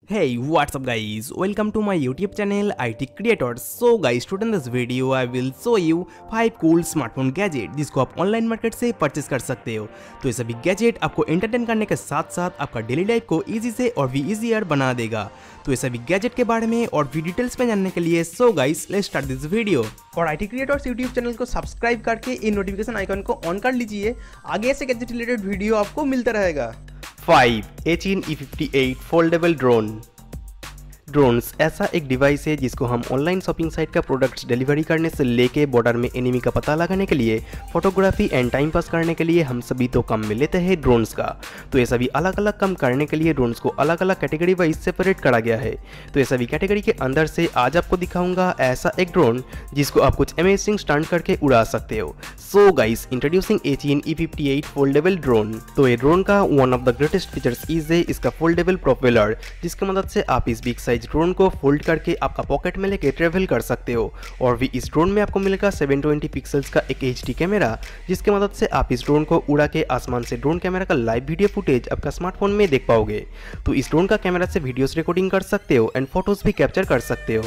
Hey, what's up guys? Welcome to my YouTube channel IT Creators. So guys, today in this video I will show you 5 cool smartphone gadget जिसको आप online market से purchase कर सकते हो। तो ये सभी गैजेट आपको एंटरटेन करने के साथ साथ आपका डेली लाइफ को इजी से और भी इजीयर बना देगा। तो ये सभी गैजेट के बारे में और भी डिटेल्स में जानने के लिए so guys let's start this video. और IT क्रिएटर्स यूट्यूब चैनल को सब्सक्राइब करके इन नोटिफिकेशन आइकन को ऑन कर लीजिए, आगे ऐसे गैजेट रिलेटेड वीडियो आपको मिलता रहेगा। 5 एचिन E58 फोल्डेबल ड्रोन। ड्रोन्स ऐसा एक डिवाइस है जिसको हम ऑनलाइन शॉपिंग साइट का प्रोडक्ट्स डिलीवरी करने से लेके बॉर्डर में एनिमी का पता लगाने के लिए, फोटोग्राफी एंड टाइम पास करने के लिए हम सभी तो काम में लेते हैं ड्रोन्स का। तो ये सभी अलग अलग काम करने के लिए ड्रोन्स को अलग अलग कैटेगरी वाइज सेपरेट करा गया है। तो ये सभी कैटेगरी के अंदर से आज आपको दिखाऊंगा ऐसा एक ड्रोन जिसको आप कुछ अमेजिंग स्टंट करके उड़ा सकते हो। So guys, introducing Eachine E58 foldable drone. तो ये ड्रोन का one of the greatest features is इसका फोल्डेबल प्रोपेलर, जिसकी मदद से आप इस बिग साइज ड्रोन को फोल्ड करके आपका पॉकेट में लेके ट्रेवल कर सकते हो। और भी इस ड्रोन में आपको मिलेगा 720 पिक्सल्स का एक HD कैमरा, जिसकी मदद से आप इस ड्रोन को उड़ा के आसमान से ड्रोन कैमरा का लाइव वीडियो फुटेज आपका स्मार्टफोन में देख पाओगे। तो इस ड्रोन का कैमरा से वीडियोस रिकॉर्डिंग कर सकते हो एंड फोटोज भी कैप्चर कर सकते हो।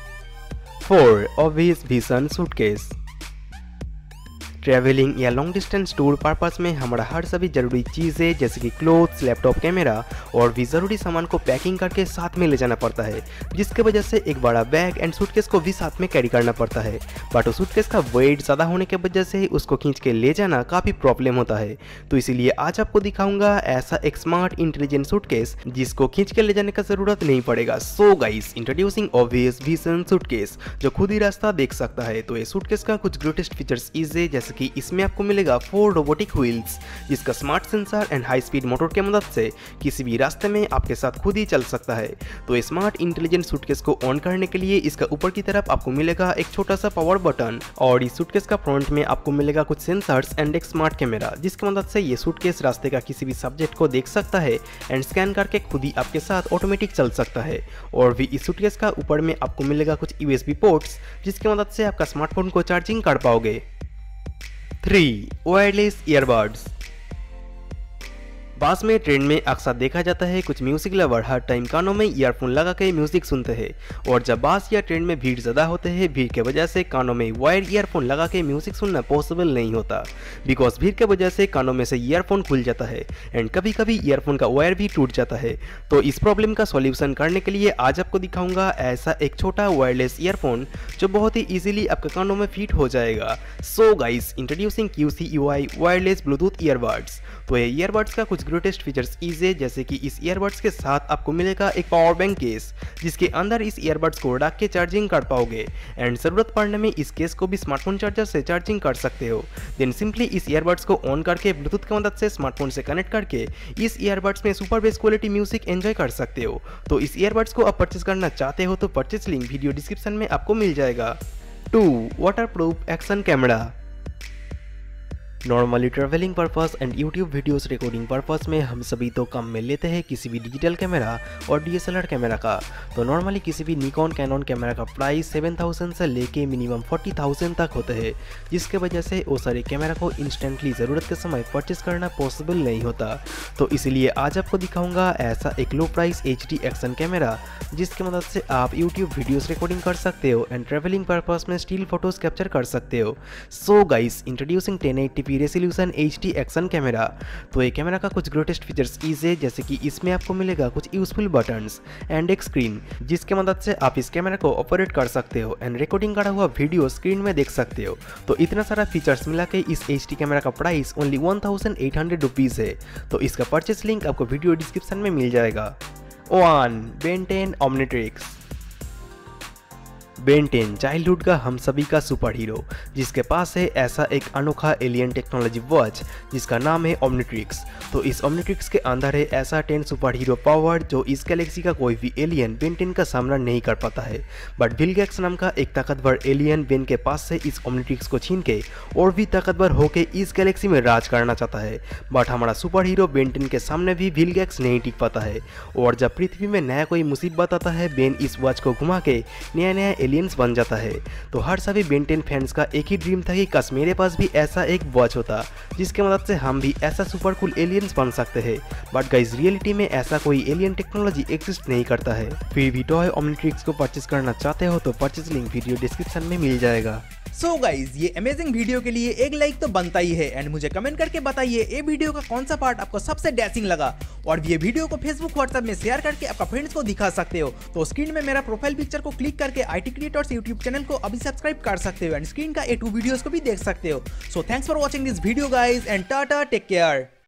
4 ऑब्वियस विजन सूटकेस। ट्रैवलिंग या लॉन्ग डिस्टेंस टूर पर्पस में हमारा हर सभी जरूरी चीज़ें जैसे कि क्लोथ्स, लैपटॉप, कैमरा और भी ज़रूरी सामान को पैकिंग करके साथ में ले जाना पड़ता है, जिसके वजह से एक बड़ा बैग एंड सूटकेस को भी साथ में कैरी करना पड़ता है। बट उस सूटकेस का वेट ज़्यादा होने की वजह से उसको खींच के ले जाना काफ़ी प्रॉब्लम होता है। तो इसीलिए आज आपको दिखाऊंगा ऐसा एक स्मार्ट इंटेलिजेंट सूटकेस जिसको खींच के ले जाने का ज़रूरत नहीं पड़ेगा। So guys, introducing obvious vision suitcase जो खुद ही रास्ता देख सकता है। तो ये सूटकेस का कुछ ग्रेटेस्ट फीचर्स इज जैसे कि इसमें आपको मिलेगा 4 रोबोटिक व्हील्स, जिसका smart sensor and high speed motor की मदद से किसी भी रास्ते में आपके साथ खुद ही चल सकता है। तो स्मार्ट इंटेलिजेंट सूटकेस को ऑन करने के लिए इसका ऊपर की तरफ आपको मिलेगा एक छोटा सा पावर बटन, और इस सूटकेस का फ्रंट में आपको मिलेगा कुछ सेंसर्स एंड एक स्मार्ट कैमरा, जिसकी मदद से ये सूटकेस रास्ते का किसी भी सब्जेक्ट को देख सकता है एंड स्कैन करके खुद ही आपके साथ ऑटोमेटिक चल सकता है। और भी इस सूटकेस का ऊपर में आपको मिलेगा कुछ USB पोर्ट्स, जिसकी मदद से आपका स्मार्टफोन को चार्जिंग कर पाओगे। 3 वायरलेस ईयरबड्स। बस में, ट्रेन में अक्सर देखा जाता है कुछ म्यूजिक लवर हर टाइम कानों में ईयरफोन लगा के म्यूजिक सुनते हैं, और जब बस या ट्रेन में भीड़ ज़्यादा होते हैं, भीड़ के वजह से कानों में वायर ईयरफोन लगा के म्यूजिक सुनना पॉसिबल नहीं होता, बिकॉज भीड़ के वजह से कानों में से ईयरफोन खुल जाता है एंड कभी कभी ईयरफोन का वायर भी टूट जाता है। तो इस प्रॉब्लम का सॉल्यूशन करने के लिए आज आपको दिखाऊंगा ऐसा एक छोटा वायरलेस ईयरफोन जो बहुत ही ईजिली आपके कानों में फिट हो जाएगा। So guys, introducing QCUI wireless Bluetooth earbuds. तो ये ईयरबड्स का कुछ ग्रेटेस्ट फीचर्स है जैसे कि इस ईयरबड्स के साथ आपको मिलेगा एक पावर बैंक केस, जिसके अंदर इस ईयरबड्स को रख के चार्जिंग कर पाओगे एंड जरूरत पड़ने में इस केस को भी स्मार्टफोन चार्जर से चार्जिंग कर सकते हो। देन सिंपली इस ईयरबड्स को ऑन करके ब्लूटूथ की मदद से स्मार्टफोन से कनेक्ट करके इस ईयरबड्स में super bass quality music enjoy कर सकते हो। तो इस ईयरबड्स को आप परचेस करना चाहते हो तो परचेस लिंक वीडियो डिस्क्रिप्शन में आपको मिल जाएगा। 2 waterproof action camera. Normally travelling purpose and YouTube videos recording purpose में हम सभी तो काम में लेते हैं किसी भी डिजिटल कैमरा और DSLR कैमरा का। तो नॉर्मली किसी भी निकॉन कैनन कैमरा का प्राइस 7000 से लेके मिनिमम 40,000 तक होते हैं, जिसके वजह से वो सारे कैमरा को इंस्टेंटली ज़रूरत के समय परचेस करना पॉसिबल नहीं होता। तो इसीलिए आज आपको दिखाऊंगा ऐसा एक low price HD action camera, जिसकी मदद से आप यूट्यूब वीडियोस रिकॉर्डिंग कर सकते हो एंड ट्रैवलिंग पर्पस में स्टिल फोटोज कैप्चर कर सकते हो। So guys, introducing 1080p resolution HD action camera. तो ये कैमरा का कुछ ग्रेटेस्ट फीचर्स है जैसे कि इसमें आपको मिलेगा कुछ यूजफुल बटन्स एंड एक स्क्रीन, जिसके मदद से आप इस कैमरा को ऑपरेट कर सकते हो एंड रिकॉर्डिंग करा हुआ वीडियो स्क्रीन में देख सकते हो। तो इतना सारा फीचर्स मिला के इस HD कैमरा का प्राइस ओनली 1800 रुपीज़ है। तो इसका परचेस लिंक आपको वीडियो डिस्क्रिप्शन में मिल जाएगा। 1 बेन 10 ओमनिट्रिक्स। बेन 10 चाइल्डहुड का हम सभी का सुपर हीरो, जिसके पास है ऐसा एक अनोखा एलियन टेक्नोलॉजी वॉच जिसका नाम है ओमनिट्रिक्स। तो इस ओमनिट्रिक्स के अंदर है ऐसा 10 सुपर हीरो पावर जो इस गैलेक्सी का कोई भी एलियन बेन 10 का सामना नहीं कर पाता है। बट बिल गेट्स नाम का एक ताकतवर एलियन बेन के पास से इस ओमनिट्रिक्स को छीन के और भी ताकतवर होकर इस गैलेक्सी में राज करना चाहता है। बट हमारा सुपर हीरो बेन 10 के सामने भी बिल गेट्स नहीं टिक पाता है, और जब पृथ्वी में नया कोई मुसीबत आता है, बेन इस वॉच को घुमा के नया नया एलियंस बन जाता है। तो हर सभी बेन 10 फैंस का एक ही ड्रीम था कि काश मेरे पास भी ऐसा एक वॉच होता जिसके मदद से हम भी ऐसा सुपर कूल एलियंस बन सकते हैं। बट गाइज रियलिटी में ऐसा कोई एलियन टेक्नोलॉजी एग्जिस्ट नहीं करता है। फिर भी टॉय ओमनिट्रिक्स को परचेज करना चाहते हो तो परचेज लिंक वीडियो डिस्क्रिप्शन में मिल जाएगा। सो गाइज ये अमेजिंग वीडियो के लिए एक लाइक तो बनता ही है एंड मुझे कमेंट करके बताइए ये वीडियो का कौन सा पार्ट आपको सबसे डैशिंग लगा और ये वीडियो को फेसबुक व्हाट्सएप में शेयर करके आपका फ्रेंड्स को दिखा सकते हो। तो स्क्रीन में मेरा प्रोफाइल पिक्चर को क्लिक करके आईटी क्रिएटर्स यूट्यूब चैनल को अभी सब्सक्राइब कर सकते हो एंड स्क्रीन का A2 वीडियोस को भी देख सकते हो। So thanks for watching this video guys and tata take care.